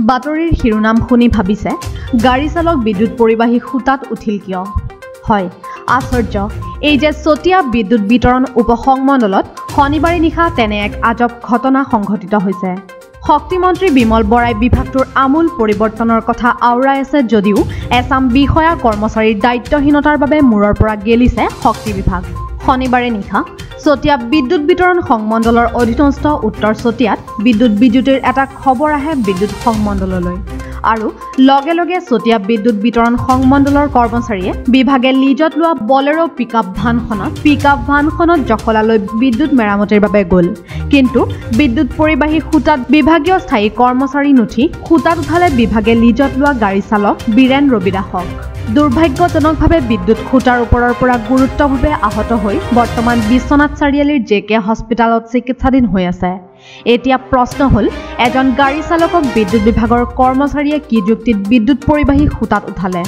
বাতৰিৰ শিৰোনাম শুনি ভাবিছে গাড়ী চালক বিদ্যুৎ পৰিবাহী খুঁটাত উঠিল কিয়? হয়, আশ্চৰ্য এই যে চতিয়া বিদ্যুৎ বিতৰণ উপসংমণ্ডলত শনিবাৰে নিশা তেনে এক আজব ঘটনা সংঘটিত হৈছে। শক্তিমন্ত্ৰী বিমল বৰাই বিভাগটোৰ আমূল পৰিৱৰ্তনৰ কথা আওৰাই আছে যদিও এছাম বিষয়া কৰ্মচাৰীৰ দায়িত্বহীনতাৰ বাবে মূৰৰ পৰা গেলিছে শক্তি বিভাগ। শনিবাৰে নিশা চতিয়া বিদ্যুৎ বিতৰণ সংমণ্ডলৰ অধীনস্থ উত্তৰ চতিয়াত বিদ্যুৎ বিজুতিৰ এটা খবৰ আহে বিদ্যুৎ সংমণ্ডললৈ আৰু লগে লগে চতিয়া বিদ্যুৎ বিতৰণ সংমণ্ডলৰ কৰ্মচাৰীয়ে বিভাগে লিজত লোৱা বলেৰো পিকআপ ভানখনত জখলালৈ বিদ্যুৎ মেৰামতিৰ বাবে গ'ল। কিন্তু বিদ্যুৎ পৰিবাহী খুঁটাত বিভাগীয় স্থায়ী কৰ্মচাৰী নুঠি খুঁটাত উঠালে বিভাগে লিজত লোৱা গাড়ী চালক বীৰেন ৰবি দাসক। দুৰ্ভাগ্যজনকভাৱে বিদ্যুৎ খুঁটাৰ ওপৰৰ পৰা গুৰুত্বভাৱে আহত হৈ বৰ্তমান বিশ্বনাথ চাৰিআলিৰ JK হস্পিটেলত চিকিৎসাধীন হৈ আছে। এতিয়া প্ৰশ্ন হ'ল এজন গাড়ী চালকক বিদ্যুৎ বিভাগৰ কৰ্মচাৰীয়ে কি যুক্তিত বিদ্যুৎ পৰিবাহী খুঁটাত উঠালে?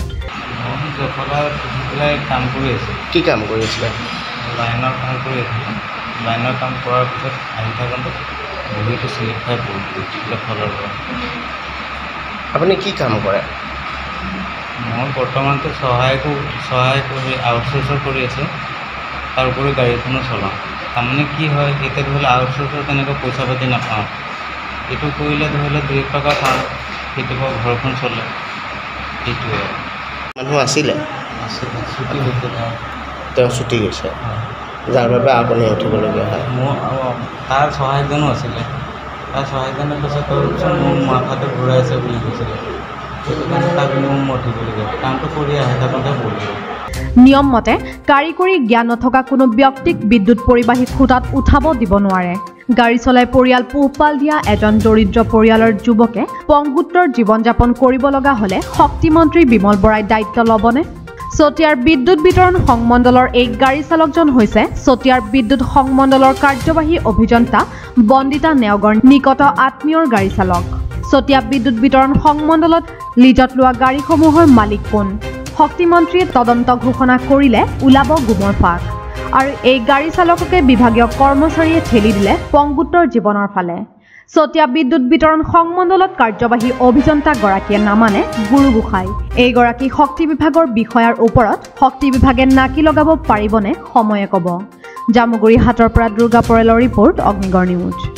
কি কাম কৰি আছিলে? লাইনৰ কাম কৰি আছিলে। লাইনৰ কাম কৰাৰ পিছত আহি থাকোঁতে বহীটো চিলিপ খাই পৰিলে ফলৰ পৰা। আপুনি কি কাম কৰে? মই বৰ্তমানটো সহায়ক আউটচোৰ্চৰ কৰি আছোঁ, তাৰ উপৰি গাড়ীখনো চলাওঁ। তাৰমানে কি হয়, এতিয়া ধৰি লওক আউটচোৰ্চৰ তেনেকৈ পইচা পাতি নাপাওঁ, এইটো কৰিলে ধৰি লওক 2 টকা পাওঁ, কেতিয়াবা ঘৰখন চলে, সেইটোৱে। মানুহ আছিলে? ছুটি হৈছে, তেওঁ ছুটি গৈছে, যাৰ বাবে আপুনি উঠিবলগীয়া হয়। মোৰ তাৰ সহায়কজনো আছিলে, তাৰ সহায়কজনে কৈছে তই মোৰ মাথাটো ঘূৰাই আছে বুলি কৈছিলে, সেইটো কাৰণে তাৰ বিনিময়ত মই উঠিবলগীয়া কামটো কৰি আহি থাকোঁতে পৰিলোঁ। নিয়ম মতে কাৰিকৰী জ্ঞান নথকা কোনো ব্যক্তিক বিদ্যুৎ পৰিবাহী খুঁটাত উঠাব দিব নোৱাৰে। গাড়ী চলাই পৰিয়াল পোহপাল দিয়া এজন দৰিদ্ৰ পৰিয়ালৰ যুৱকে পংগুত্ৰৰ জীৱন যাপন কৰিব লগা হ'লে শক্তিমন্ত্ৰী বিমল বৰাই দায়িত্ব ল'বনে? চতিয়াৰ বিদ্যুৎ বিতৰণ সংমণ্ডলৰ এই গাড়ী চালকজন হৈছে চতিয়াৰ বিদ্যুৎ সংমণ্ডলৰ কাৰ্যবাহী অভিযন্তা বন্দিতা নেওগৰ নিকট আত্মীয়ৰ গাড়ী চালক। চতিয়া বিদ্যুৎ বিতৰণ সংমণ্ডলত লিজত লোৱা গাড়ীসমূহৰ মালিক কোন? শক্তিমন্ত্ৰীয়ে তদন্ত ঘোষণা কৰিলে ওলাব গুমৰ ফাঁক আৰু এই গাড়ী চালককে বিভাগীয় কৰ্মচাৰীয়ে ঠেলি দিলে পংগুত্ৰৰ জীৱনৰ ফালে। চতিয়া বিদ্যুৎ বিতৰণ সংমণ্ডলত কাৰ্যবাহী অভিযন্তাগৰাকীয়ে নামানে গুৰু গোসাঁই। এইগৰাকী শক্তি বিভাগৰ বিষয়াৰ ওপৰত শক্তি বিভাগে নাকি লগাব পাৰিবনে? সময়ে ক'ব। জামুগুৰি হাটৰ পৰা দুৰ্গা পৰেলৰ ৰিপৰ্ট, অগ্নিগড় নিউজ।